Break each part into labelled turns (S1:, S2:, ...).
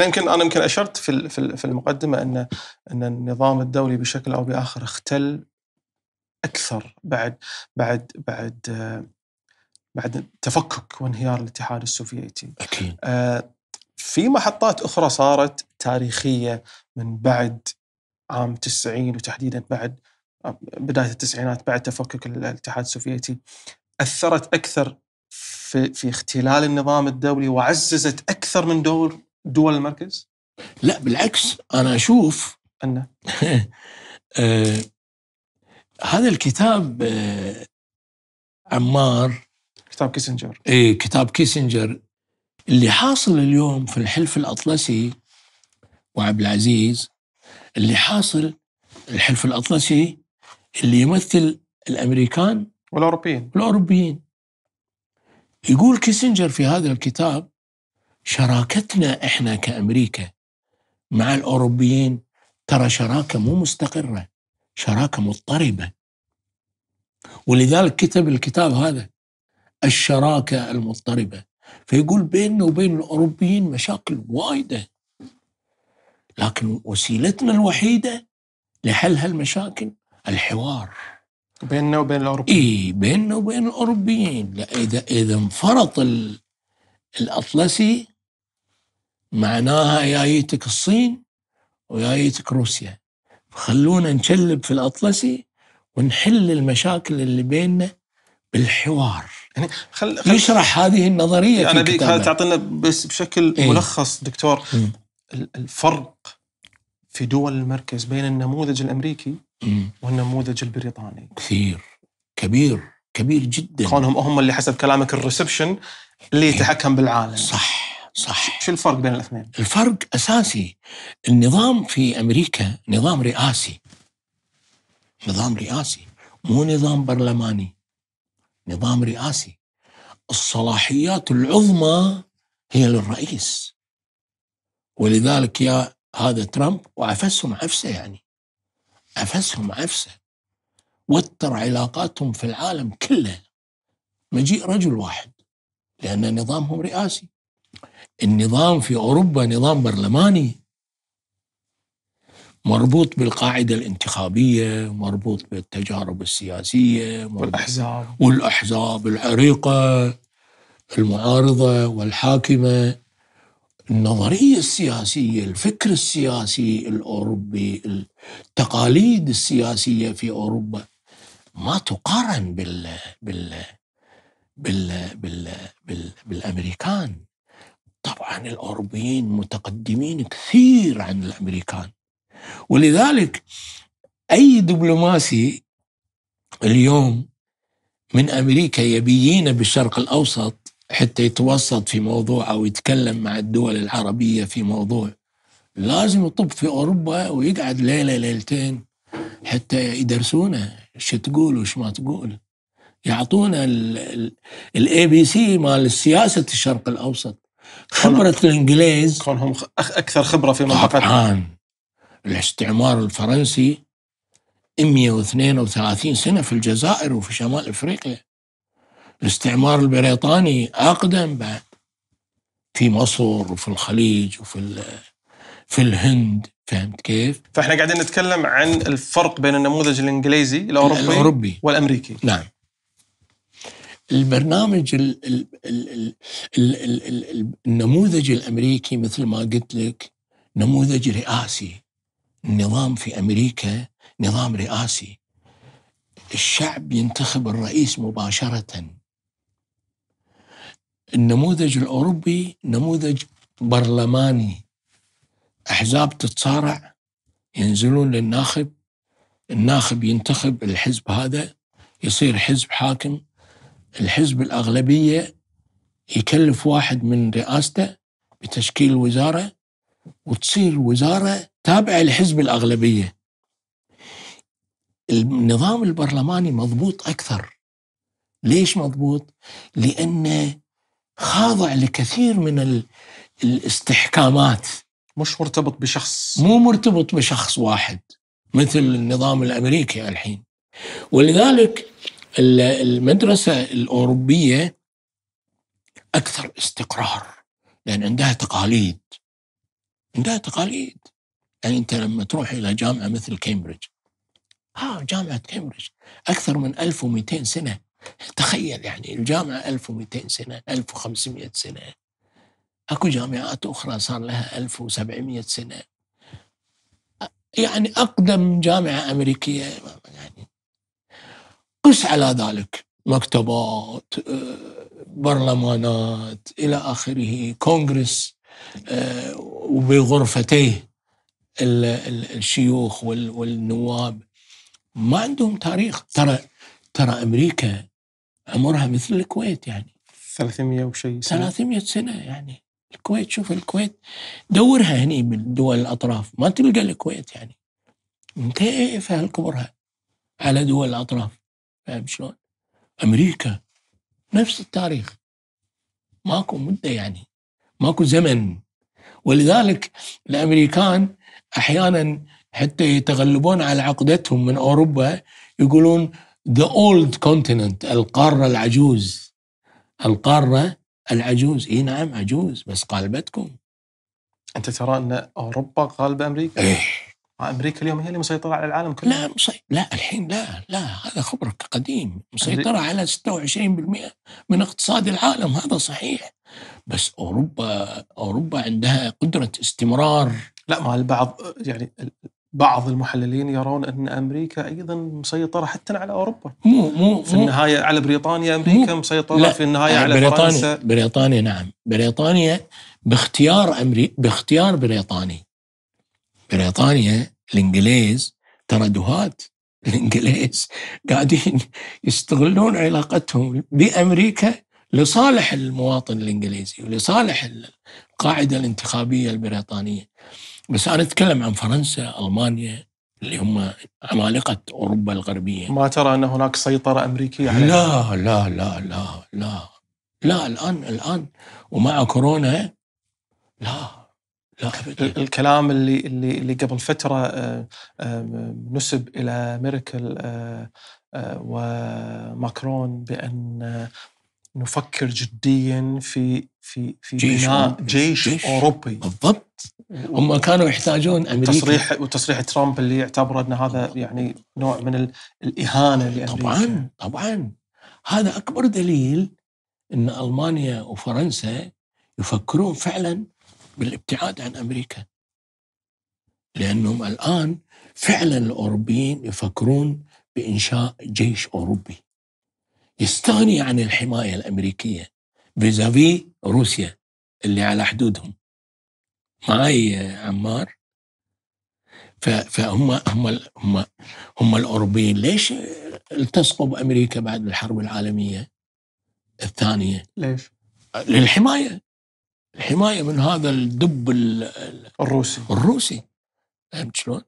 S1: أنا يمكن أشرت في المقدمة أن النظام الدولي بشكل أو بآخر اختل أكثر بعد تفكك وانهيار الاتحاد السوفيتي.
S2: أكيد.
S1: في محطات أخرى صارت تاريخية من بعد عام 90 وتحديدا بعد بداية التسعينات بعد تفكك الاتحاد السوفيتي، أثرت أكثر في اختلال النظام الدولي وعززت أكثر من دول المركز.
S2: لا بالعكس، أنا أشوف
S1: أنه
S2: هذا الكتاب عمار،
S1: كتاب كيسنجر،
S2: كتاب كيسنجر، اللي حاصل اليوم في الحلف الأطلسي وعبد العزيز، اللي حاصل الحلف الأطلسي اللي يمثل الأمريكان والأوروبيين. يقول كيسنجر في هذا الكتاب: شراكتنا إحنا كأمريكا مع الأوروبيين ترى شراكة مو مستقرة، شراكة مضطربة. ولذلك كتب الكتاب هذا الشراكة المضطربة. فيقول بيننا وبين الأوروبيين مشاكل وايدة، لكن وسيلتنا الوحيدة لحل هالمشاكل الحوار
S1: بيننا وبين الأوروبيين.
S2: بيننا وبين الأوروبيين. لا، إذا انفرط الأطلسي معناها يايتك الصين ويايتك روسيا، خلونا نشلب في الأطلسي ونحل المشاكل اللي بيننا بالحوار.
S1: يعني
S2: يشرح هذه النظرية في
S1: أنا بيك
S2: كتابه.
S1: تعطينا بس بشكل ملخص دكتور الفرق في دول المركز بين النموذج الأمريكي والنموذج البريطاني.
S2: كبير جدا.
S1: كونهم هم اللي حسب كلامك الريسبشن اللي يتحكم بالعالم.
S2: صح.
S1: شو الفرق بين الاثنين؟
S2: الفرق أساسي. النظام في أمريكا نظام رئاسي، مو نظام برلماني، نظام رئاسي. الصلاحيات العظمى هي للرئيس، ولذلك يا هذا ترامب وعفسهم عفسة وتر علاقاتهم في العالم كله مجيء رجل واحد، لأن نظامهم رئاسي. النظام في أوروبا نظام برلماني، مربوط بالقاعدة الانتخابية، مربوط بالتجارب السياسية والأحزاب العريقة المعارضة والحاكمة. النظرية السياسية، الفكر السياسي الأوروبي، التقاليد السياسية في أوروبا ما تقارن بالأمريكان. طبعا الأوروبيين متقدمين كثير عن الأمريكان، ولذلك أي دبلوماسي اليوم من أمريكا يبيين بالشرق الأوسط حتى يتوسط في موضوع أو يتكلم مع الدول العربية في موضوع، لازم يطب في أوروبا ويقعد ليلة ليلتين حتى يدرسونه شو تقول وش ما تقول، يعطونا ABC مال السياسة الشرق الأوسط. خبرة الإنجليز
S1: كونهم أكثر خبرة في منطقة.
S2: طبعا الاستعمار الفرنسي 132 سنة في الجزائر وفي شمال أفريقيا. الاستعمار البريطاني أقدم بعد في مصر وفي الخليج في الهند. فهمت كيف؟
S1: فإحنا قاعدين نتكلم عن الفرق بين النموذج الإنجليزي الأوروبي والأمريكي.
S2: نعم. البرنامج النموذج الأمريكي مثل ما قلت لك نموذج رئاسي. النظام في أمريكا نظام رئاسي، الشعب ينتخب الرئيس مباشرة. النموذج الأوروبي نموذج برلماني، أحزاب تتصارع، ينزلون للناخب، الناخب ينتخب الحزب هذا، يصير حزب حاكم، الحزب الأغلبية يكلف واحد من رئاسته بتشكيل وزارة وتصير وزارة تابعة لحزب الأغلبية. النظام البرلماني مضبوط أكثر. ليش مضبوط؟ لأنه خاضع لكثير من الاستحكامات،
S1: مش مرتبط بشخص،
S2: مو مرتبط بشخص واحد مثل النظام الأمريكي الحين. ولذلك المدرسة الأوروبية أكثر استقرار، لأن عندها تقاليد، عندها تقاليد. يعني أنت لما تروح إلى جامعة مثل كامبريدج، جامعة كامبريدج أكثر من 1200 سنة. تخيل يعني الجامعة 1200 سنة، 1500 سنة. أكو جامعات أخرى صار لها 1700 سنة. يعني أقدم جامعة أمريكية يعني. قس على ذلك مكتبات، برلمانات إلى آخره، كونغرس وبغرفتيه الشيوخ والنواب. ما عندهم تاريخ. ترى أمريكا عمرها مثل الكويت، يعني
S1: 300 وشيء سنة.
S2: 300 سنة. يعني الكويت، شوف الكويت دورها هني بالدول الأطراف ما تلقى الكويت، يعني كيف هالكبرها على دول الأطراف. فاهم شلون؟ أمريكا نفس التاريخ، ماكو مدة، يعني ماكو زمن. ولذلك الأمريكان أحيانا حتى يتغلبون على عقدتهم من أوروبا يقولون the old continent، القارة العجوز. القارة العجوز، إيه نعم عجوز بس قالبتكم.
S1: أنت ترى أن أوروبا غالبة أمريكا؟
S2: إيه.
S1: أمريكا اليوم هي اللي مسيطرة على العالم كله.
S2: لا الحين لا هذا خبرك قديم. مسيطرة على 26% من اقتصاد العالم، هذا صحيح. بس أوروبا عندها قدرة استمرار.
S1: لا، ما البعض يعني بعض المحللين يرون أن أمريكا أيضا مسيطرة حتى على أوروبا. في النهاية على بريطانيا. أمريكا مسيطرة في النهاية على فرنسا.
S2: بريطانيا نعم. بريطانيا باختيار بريطانيا الإنجليز ترى دهات. الإنجليز قاعدين يستغلون علاقتهم بأمريكا لصالح المواطن الإنجليزي ولصالح القاعدة الانتخابية البريطانية. بس أنا أتكلم عن فرنسا، ألمانيا، اللي هم عمالقة أوروبا الغربية.
S1: ما ترى أن هناك سيطرة أمريكية عليها؟
S2: لا الآن ومع كورونا لا أبدا.
S1: الكلام اللي قبل فترة نسب إلى ميركل وماكرون بأن نفكر جديا في بناء جيش أوروبي.
S2: بالضبط. هم كانوا يحتاجون أمريكا.
S1: وتصريح ترامب اللي يعتبر أن هذا يعني نوع من الإهانة لأمريكا.
S2: طبعا هذا أكبر دليل أن ألمانيا وفرنسا يفكرون فعلا بالابتعاد عن أمريكا، لأنهم الآن فعلا الأوروبيين يفكرون بإنشاء جيش أوروبي يستغني عن الحماية الأمريكية فيزافي روسيا اللي على حدودهم. معي عمار. فهم هم هم هم الأوروبيين ليش التصقوا بأمريكا بعد الحرب العالمية الثانية؟
S1: ليش؟
S2: للحماية من هذا الدب الروسي. فهمت شلون؟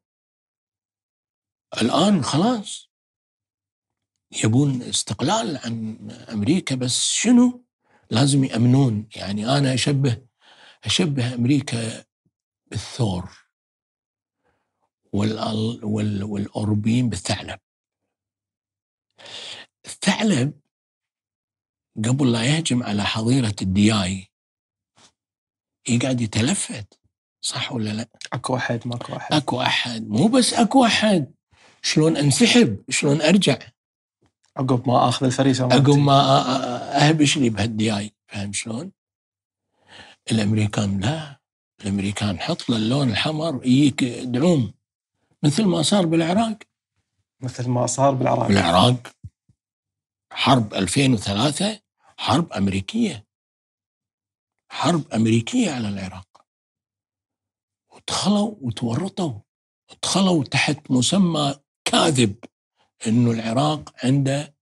S2: الآن خلاص يبون استقلال عن أمريكا، بس شنو؟ لازم يأمنون. يعني أنا أشبه أمريكا بالثور والأوروبيين بالثعلب. الثعلب قبل لا يهجم على حظيرة الدياي يقعد يتلفت، صح ولا لا؟
S1: أكو أحد ماكو أحد.
S2: أكو أحد، مو بس أكو أحد، شلون أنسحب، شلون أرجع
S1: عقب ما أخذ الفريسة مالتي،
S2: عقب ما أهبش لي بهالدياي. فاهم شلون؟ الأمريكان لا، الأمريكان حط له اللون الحمر يجيك دعوم، مثل ما صار بالعراق. بالعراق حرب 2003 حرب أمريكية على العراق، ودخلوا وتورطوا، دخلوا تحت مسمى كاذب إنه العراق عنده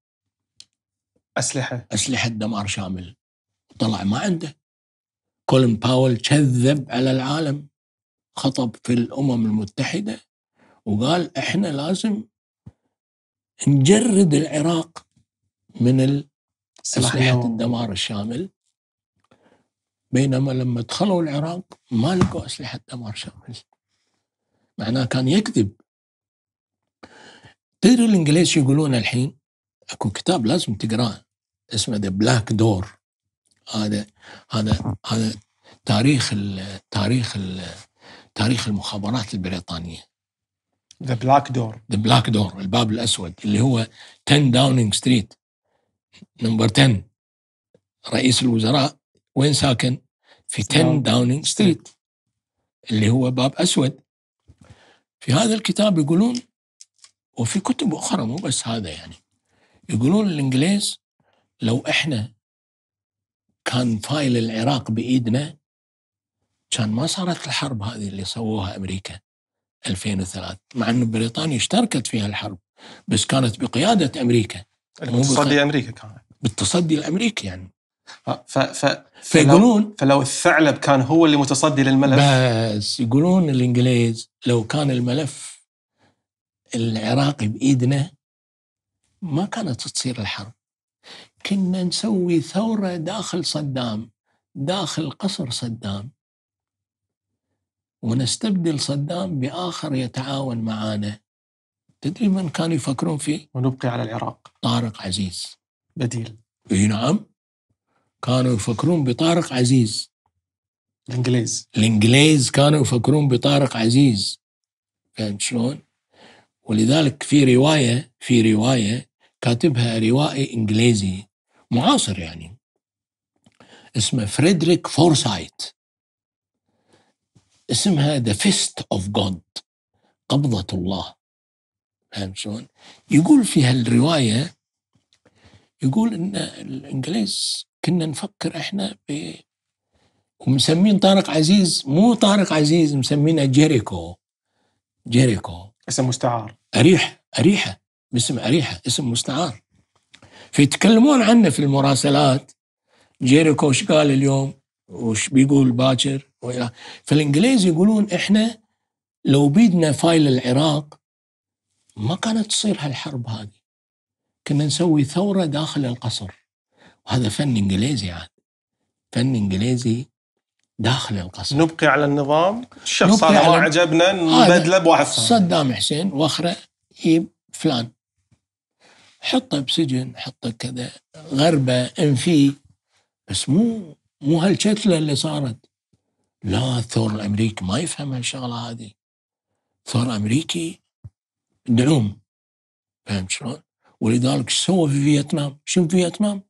S2: أسلحة دمار شامل. طلع ما عنده. كولين باول كذب على العالم، خطب في الأمم المتحدة وقال إحنا لازم نجرد العراق من أسلحة الدمار الشامل. بينما لما دخلوا العراق ما لقوا أسلحة دمار شامل، معناه كان يكذب. تدري الإنجليز يقولون الحين؟ أكو كتاب لازم تقراه اسمه The Black Door. هذا تاريخ تاريخ المخابرات البريطانية.
S1: ذا بلاك دور.
S2: The Black Door، الباب الأسود، اللي هو 10 داونينج ستريت نمبر 10. رئيس الوزراء وين ساكن؟ في 10 داونينج ستريت، اللي هو باب أسود. في هذا الكتاب يقولون، وفي كتب أخرى مو بس هذا يعني، يقولون الإنجليز لو إحنا كان فايل العراق بإيدنا كان ما صارت الحرب هذه اللي سووها أمريكا 2003، مع أن بريطانيا اشتركت فيها الحرب بس كانت بقيادة أمريكا،
S1: المتصدي أمريكا كانت
S2: بالتصدي الأمريكي يعني.
S1: فيقولون فلو الثعلب كان هو اللي متصدي للملف،
S2: بس يقولون الإنجليز لو كان الملف العراقي بإيدنا ما كانت تصير الحرب، كنا نسوي ثورة داخل صدام، داخل قصر صدام، ونستبدل صدام بآخر يتعاون معانا. تدري من كانوا يفكرون فيه؟
S1: ونبقي على العراق
S2: طارق عزيز
S1: بديل.
S2: اي نعم، كانوا يفكرون بطارق عزيز. الإنجليز كانوا يفكرون بطارق عزيز، فهمت شلون؟ ولذلك في رواية كاتبها روائي إنجليزي معاصر يعني، اسمه فريدريك فورسايت، اسمها The Fist of God، قبضة الله. فهمت شلون؟ يقول فيها الرواية، يقول إن الإنجليز كنا نفكر إحنا ومسمين طارق عزيز، مو طارق عزيز، مسمينه جيريكو.
S1: اسم مستعار.
S2: أريحة باسم أريحة، اسم مستعار. فيتكلمون عنه في المراسلات، جيريكو وش قال اليوم وش بيقول باكر. فالإنجليز يقولون إحنا لو بيدنا فايل العراق ما كانت تصير هالحرب هذه، كنا نسوي ثورة داخل القصر. وهذا فن إنجليزي عاد، فن إنجليزي داخل القصر.
S1: نبقي على النظام، الشخص هذا ما عجبنا نبدله بواحد ثاني.
S2: صدام حسين وأخره يجيب فلان، حطه بسجن، حطه كذا، غربة، انفي، بس مو هالشتلة اللي صارت. لا، الثور الأمريكي ما يفهم هالشغلة هذه. الثور الأمريكي دعوم، فهم شلون؟ ولذلك سوى في فيتنام؟ شو فيتنام؟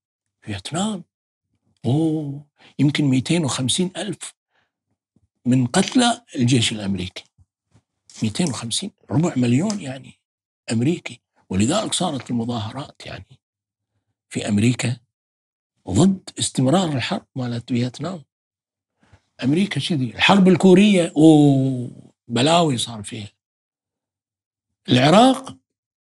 S2: يمكن 250,000 من قتلى الجيش الأمريكي، 250، 250,000 يعني أمريكي. ولذلك صارت المظاهرات يعني في أمريكا ضد استمرار الحرب مالت فيتنام. أمريكا كذي. الحرب الكورية بلاوي صار فيها. العراق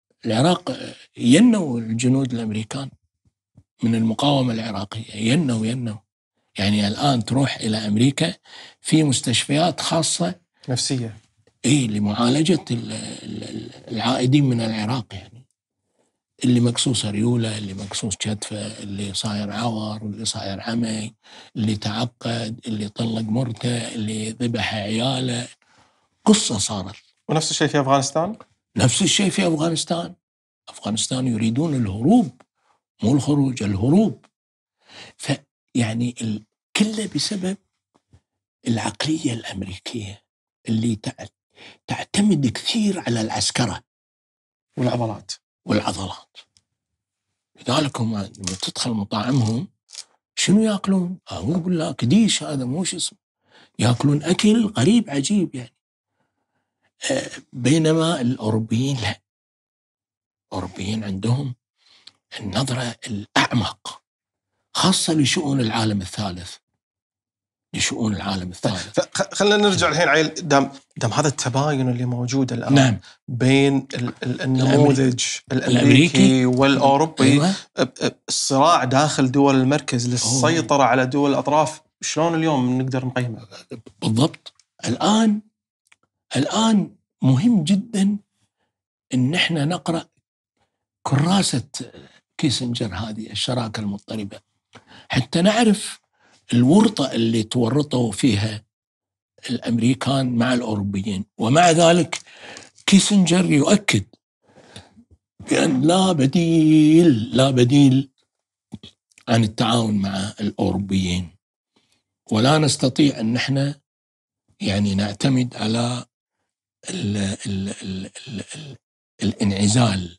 S2: ينوا الجنود الأمريكان من المقاومة العراقية، ينوا يعني الآن تروح إلى أمريكا في مستشفيات خاصة
S1: نفسية
S2: لمعالجة العائدين من العراق، يعني اللي مقصوص ريولة، اللي مقصوص كتفه، اللي صاير عور، اللي صاير عمي، اللي تعقد، اللي طلق مرته، اللي ذبح عياله. قصة صارت.
S1: ونفس الشيء في أفغانستان.
S2: نفس الشيء في أفغانستان يريدون الهروب، مو الخروج، الهروب. فيعني كله بسبب العقلية الأمريكية اللي تعتمد كثير على العسكرة والعضلات. لذلك هم لما تدخل مطاعمهم شنو يأكلون؟ أقول لك ديش، هذا مو شو اسمه، يأكلون أكل غريب عجيب يعني. بينما الأوروبيين لا، الأوروبيين عندهم النظرة الأعمق، خاصة لشؤون العالم الثالث.
S1: خلينا نرجع الحين عيل دام هذا التباين اللي موجود الآن.
S2: نعم.
S1: بين النموذج الأمريكي والأوروبي.
S2: أيوة.
S1: الصراع داخل دول المركز للسيطرة على دول الأطراف، شلون اليوم نقدر نقيمه؟
S2: بالضبط. الآن مهم جدا إن احنا نقرأ كراسة كيسنجر هذه، الشراكة المضطربة، حتى نعرف الورطة اللي تورطوا فيها الأمريكان مع الأوروبيين. ومع ذلك كيسنجر يؤكد بأن لا بديل عن التعاون مع الأوروبيين، ولا نستطيع أن نحن يعني نعتمد على ال ال ال ال ال الانعزال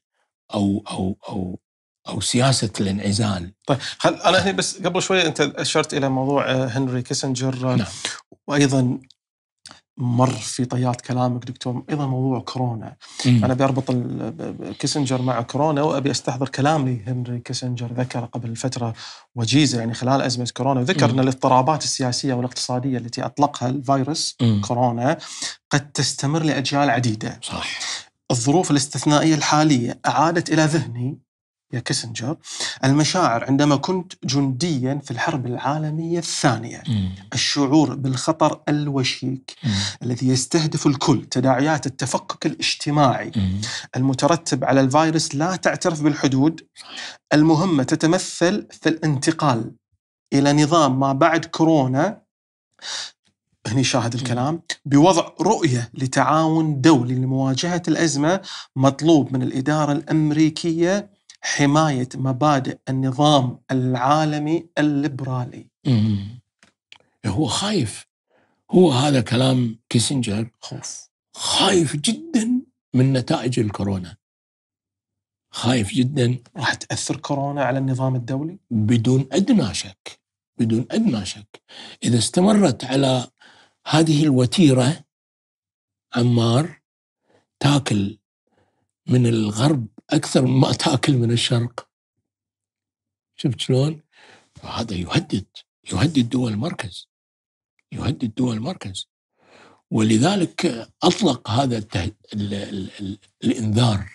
S2: أو سياسة الانعزال.
S1: طيب أنا هنا بس قبل شوية أنت أشرت إلى موضوع هنري كيسنجر،
S2: نعم.
S1: وأيضا مر في طيات كلامك دكتور أيضا موضوع كورونا. أنا بيربط كيسنجر مع كورونا، وأبي أستحضر كلام لي هنري كيسنجر ذكر قبل فترة وجيزة، يعني خلال أزمة كورونا، وذكر أن الاضطرابات السياسية والاقتصادية التي أطلقها الفيروس كورونا قد تستمر لأجيال عديدة.
S2: صح.
S1: الظروف الاستثنائية الحالية أعادت إلى ذهني يا كيسنجر المشاعر عندما كنت جنديا في الحرب العالمية الثانية. الشعور بالخطر الوشيك الذي يستهدف الكل، تداعيات التفكك الاجتماعي المترتب على الفيروس لا تعترف بالحدود. المهمة تتمثل في الانتقال إلى نظام ما بعد كورونا، هني شاهد الكلام، بوضع رؤية لتعاون دولي لمواجهة الأزمة. مطلوب من الإدارة الأمريكية حماية مبادئ النظام العالمي الليبرالي.
S2: هو خايف، هو هذا كلام كيسنجر،
S1: خوف،
S2: خايف جدا من نتائج الكورونا، خايف جدا.
S1: راح تأثر كورونا على النظام الدولي؟
S2: بدون أدنى شك، بدون أدنى شك. إذا استمرت على هذه الوتيرة، عمار، تاكل من الغرب أكثر مما تاكل من الشرق. شفت شلون؟ هذا يهدد دول المركز، يهدد دول المركز. ولذلك أطلق هذا الإنذار.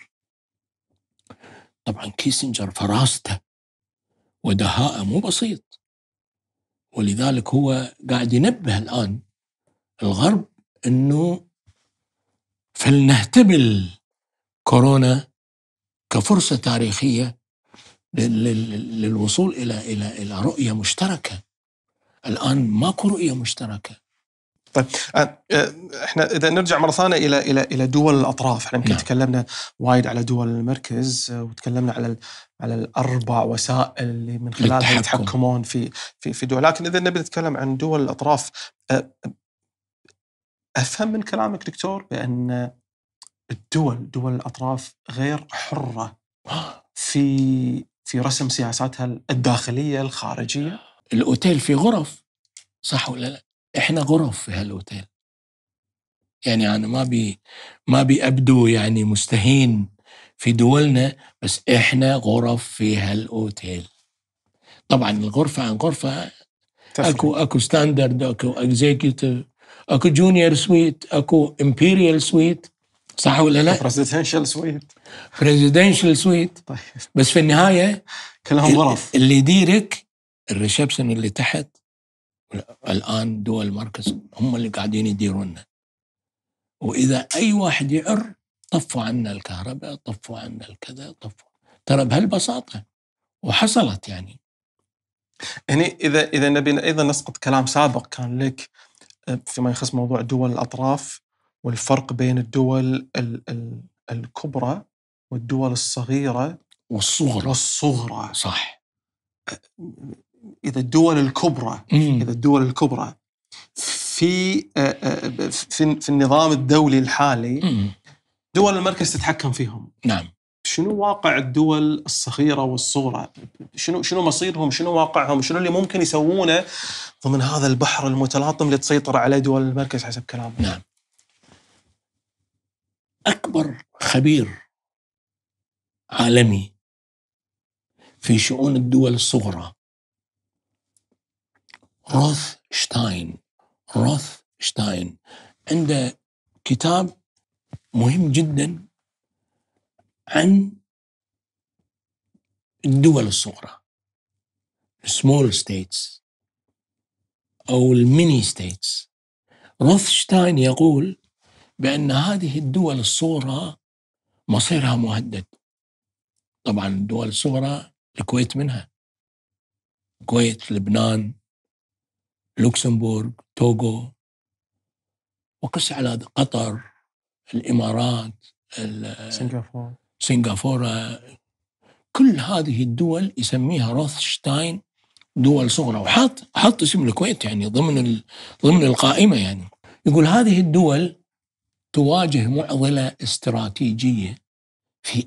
S2: طبعا كيسنجر فراسته ودهاءه مو بسيط، ولذلك هو قاعد ينبه الآن الغرب أنه فلنهتبل كورونا كفرصة تاريخية للوصول إلى رؤية مشتركة. الآن ماكو رؤية مشتركة.
S1: طيب احنا اذا نرجع مره ثانيه الى دول الاطراف، احنا يمكن تكلمنا وايد على دول المركز، وتكلمنا على الاربع وسائل اللي من خلالها يتحكمون في دول، لكن اذا نبي نتكلم عن دول الاطراف، افهم من كلامك دكتور بان دول الاطراف غير حره في رسم سياساتها الداخليه الخارجيه.
S2: الاوتيل في غرف، صح ولا لا؟ احنا غرف في هالاوتيل. يعني انا ما بي ابدو يعني مستهين في دولنا، بس احنا غرف في هالاوتيل. طبعا الغرفه عن غرفه اكو ستاندرد، اكو اكزيكيوتيف، اكو جونيور سويت، اكو امبيريال سويت، صح ولا لا؟
S1: بريزيدنشال سويت،
S2: بريزيدنشال سويت.
S1: طيب.
S2: بس في النهايه
S1: كلهم غرف.
S2: اللي يديرك الريسبشن اللي تحت. الان دول المركز هم اللي قاعدين يديروننا، واذا اي واحد يعر طفوا عنا الكهرباء، طفوا عنا الكذا، طفوا. ترى بهالبساطه وحصلت يعني.
S1: يعني اذا نبي ايضا نسقط كلام سابق كان لك فيما يخص موضوع دول الاطراف والفرق بين الدول الكبرى والدول الصغيره والصغرى.
S2: صح.
S1: اذا الدول الكبرى في النظام الدولي الحالي دول المركز تتحكم فيهم.
S2: نعم.
S1: شنو واقع الدول الصغيرة والصغرى؟ شنو مصيرهم؟ شنو واقعهم؟ شنو اللي ممكن يسوونه ضمن هذا البحر المتلاطم اللي تسيطر عليه دول المركز حسب كلامه؟
S2: نعم. أكبر خبير عالمي في شؤون الدول الصغرى روثشتاين عنده كتاب مهم جدا عن الدول الصغرى، small states أو الميني states. روثشتاين يقول بأن هذه الدول الصغرى مصيرها مهدد. طبعا الدول الصغرى الكويت منها، الكويت، لبنان، لوكسمبورغ، توغو، وقس على قطر، الإمارات، سنغافورة. كل هذه الدول يسميها روثشتاين دول صغرى، وحط اسم الكويت يعني ضمن القائمة يعني. يقول هذه الدول تواجه معضلة استراتيجية في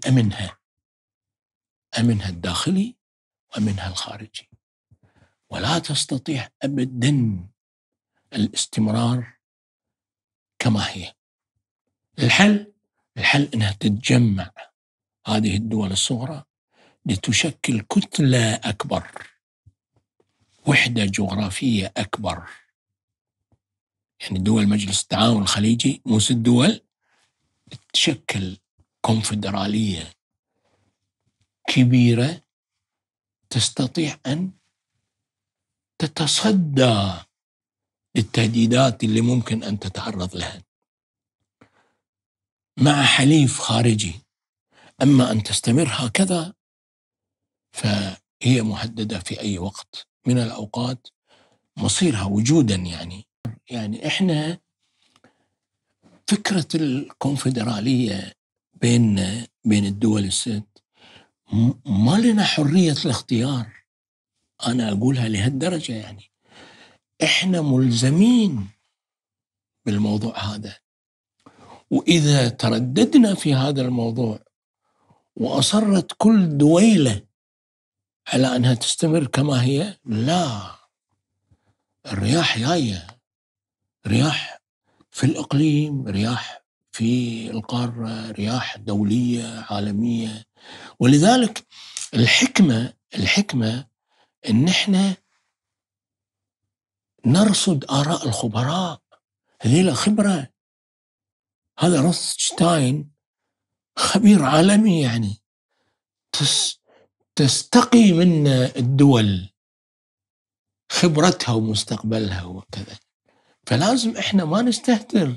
S2: أمنها الداخلي وأمنها الخارجي، ولا تستطيع أبدا الاستمرار كما هي. الحل أنها تتجمع هذه الدول الصغرى لتشكل كتلة أكبر، وحدة جغرافية أكبر. يعني دول مجلس التعاون الخليجي مو 6 دول، تشكل كونفدرالية كبيرة تستطيع أن تتصدى للتهديدات اللي ممكن أن تتعرض لها مع حليف خارجي. أما أن تستمر هكذا فهي مهددة في أي وقت من الأوقات مصيرها وجودا. يعني إحنا فكرة الكونفدرالية بين الدول الست ما لنا حرية الاختيار. أنا أقولها لهالدرجة، يعني إحنا ملزمين بالموضوع هذا، وإذا ترددنا في هذا الموضوع وأصرت كل دويلة على أنها تستمر كما هي، لا، الرياح جاية، رياح في الإقليم، رياح في القارة، رياح دولية عالمية. ولذلك الحكمة إن إحنا نرصد آراء الخبراء، هذه خبرة. هذا روثشتاين خبير عالمي، يعني تستقي من الدول خبرتها ومستقبلها وكذا. فلازم إحنا ما نستهتر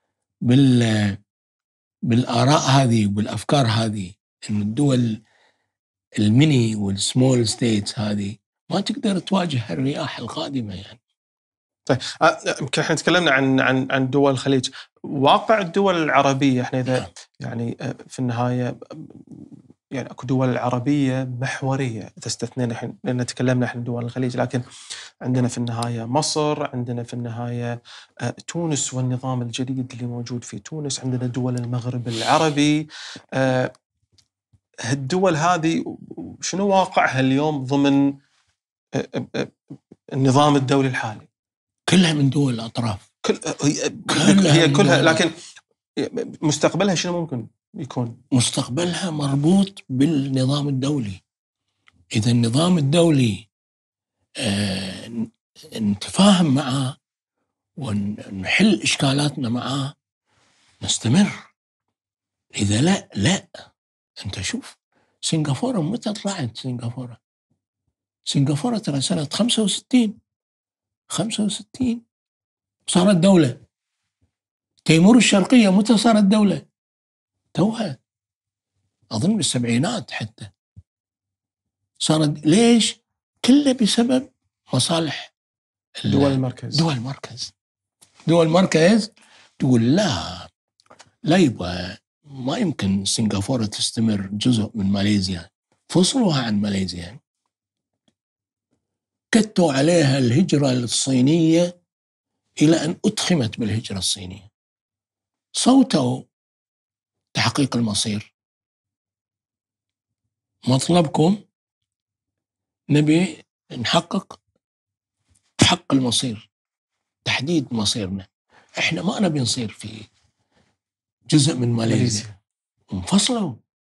S2: بالآراء هذه وبالأفكار هذه، إن الدول الميني والسمول ستيتس هذه ما تقدر تواجه الرياح القادمة. يعني
S1: طيب، يمكن احنا تكلمنا عن دول الخليج. واقع الدول العربية، احنا إذا يعني في النهاية يعني اكو دول عربية محورية إذا استثنينا الحين، لأن تكلمنا احنا دول الخليج، لكن عندنا في النهاية مصر، عندنا في النهاية تونس والنظام الجديد اللي موجود في تونس، عندنا دول المغرب العربي. هالدول هذه شنو واقعها اليوم ضمن النظام الدولي الحالي؟
S2: كلها من دول الأطراف،
S1: هي كلها، لكن مستقبلها شنو ممكن يكون؟
S2: مستقبلها مربوط بالنظام الدولي. إذا النظام الدولي نتفاهم معه ونحل إشكالاتنا معه نستمر. إذا لا. أنت شوف سنغافورة، متى طلعت سنغافورة ترى سنة 65 صارت دولة. تيمور الشرقية متى صارت دولة؟ توها أظن بالسبعينات حتى صارت. ليش؟ كله بسبب مصالح
S1: دول المركز.
S2: دول المركز تقول لا يبغى، ما يمكن سنغافورة تستمر جزء من ماليزيا، فصلوها عن ماليزيا، كتوا عليها الهجرة الصينية إلى أن أدخمت بالهجرة الصينية. صوتوا تحقيق المصير، مطلبكم نبي نحقق حق المصير، تحديد مصيرنا. احنا ما نبي نصير في جزء من ماليزيا. انفصلوا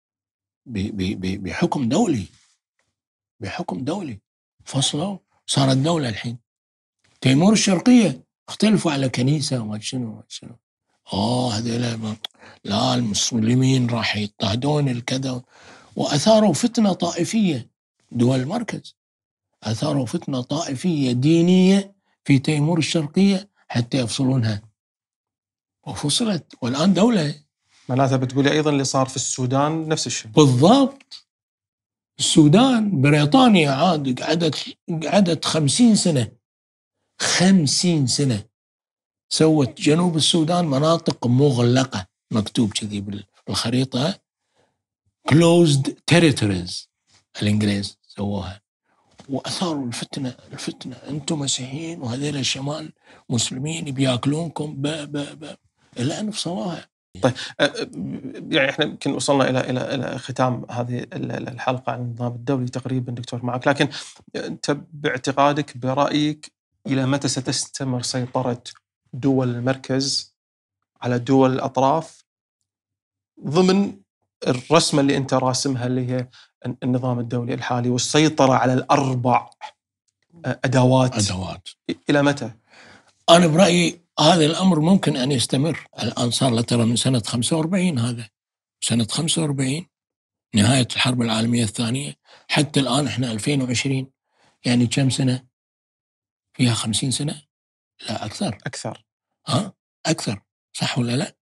S2: بحكم دولي فصلوا، صارت دولة الحين. تيمور الشرقية اختلفوا على كنيسة وما شنو هذول لا المسلمين راح يضطهدون الكذا، وأثاروا فتنة طائفية. دول المركز أثاروا فتنة طائفية دينية في تيمور الشرقية حتى يفصلونها، وفصلت والآن دولة.
S1: معناتها بتقولي أيضا اللي صار في السودان نفس الشيء
S2: بالضبط. السودان بريطانيا قعدت 50 سنة سوت جنوب السودان مناطق مغلقة، مكتوب كذي بالخريطة closed territories، الإنجليز سووها. واثاروا الفتنه انتم مسيحيين وهذول الشمال مسلمين بياكلونكم الى ان فصواها.
S1: طيب يعني احنا يمكن وصلنا الى ختام هذه الحلقه عن النظام الدولي تقريبا دكتور معك، لكن انت باعتقادك برايك الى متى ستستمر سيطره دول المركز على دول الاطراف ضمن الرسمه اللي انت راسمها اللي هي النظام الدولي الحالي والسيطره على الاربع ادوات الى متى؟
S2: انا برايي هذا الامر ممكن ان يستمر. الان صار له ترى من سنه 45، هذا سنه 45 نهايه الحرب العالميه الثانيه حتى الان احنا 2020، يعني كم سنه؟ فيها 50 سنه؟ لا اكثر. اكثر صح ولا لا؟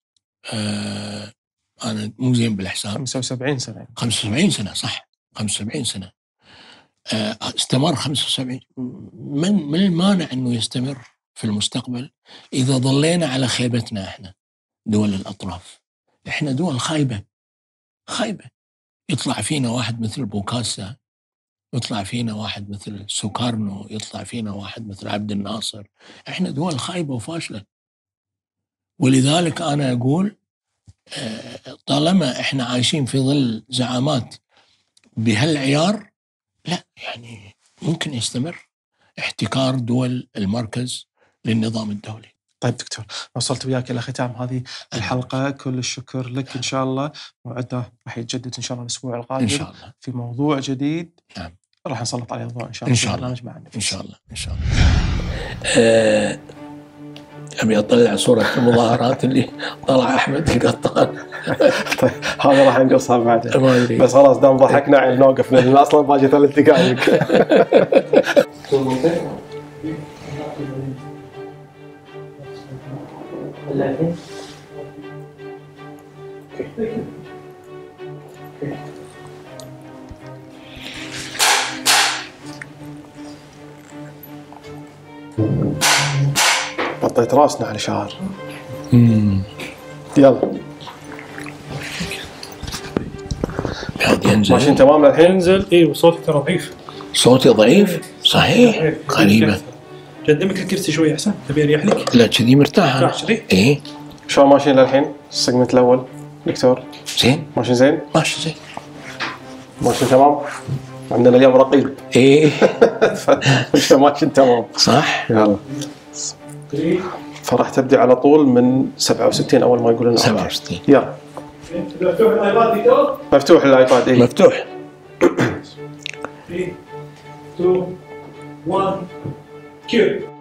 S2: انا مو زين بالحساب.
S1: 75 سنه.
S2: 75 سنه صح، 75 سنه. استمر 75. من المانع انه يستمر في المستقبل اذا ظلينا على خيبتنا احنا دول الاطراف؟ احنا دول خايبه. يطلع فينا واحد مثل بوكاسا، يطلع فينا واحد مثل سوكارنو، يطلع فينا واحد مثل عبد الناصر. احنا دول خايبه وفاشله. ولذلك انا اقول طالما احنا عايشين في ظل زعامات بهالعيار، لا يعني ممكن يستمر احتكار دول المركز للنظام الدولي.
S1: طيب دكتور، وصلت وياك إلى ختام هذه الحلقة. كل الشكر لك. إن شاء الله موعدنا راح يتجدد إن شاء الله الأسبوع القادم
S2: إن شاء الله
S1: في موضوع جديد.
S2: نعم.
S1: راح نسلط عليه الضوء إن شاء الله.
S2: إن شاء الله.
S1: إن شاء الله.
S2: إن شاء الله. أبي أطلع صورة المظاهرات اللي طلع أحمد القطان.
S1: طيب هذا راح نقصها بعدين.
S2: ما أدري.
S1: بس خلاص دام ضحكنا عن نوقف لأن أصلا باقي 3 دقائق. بطيت راسنا على شهر. يلا ماشي تمام للحين.
S3: انزل. اي وصوتك ترى ضعيف.
S2: صوتي ضعيف صحيح. غريبة.
S3: قدمك الكرسي شوي احسن، تبي اريح لك؟
S2: لا كذي مرتاح. ايه
S1: شو ماشيين للحين السيجمنت الاول دكتور؟
S2: زين
S1: ماشي زين. ماشي تمام. عندنا اليوم رقيب.
S2: ايه
S1: انت ماشي تمام
S2: صح.
S1: يلا فراح تبدي على طول من 67 اول ما يقولون
S2: 67.
S1: يلا
S3: مفتوح الايباد دكتور؟
S1: مفتوح الايباد. ايه
S2: مفتوح.
S3: 3 2 1 كيو.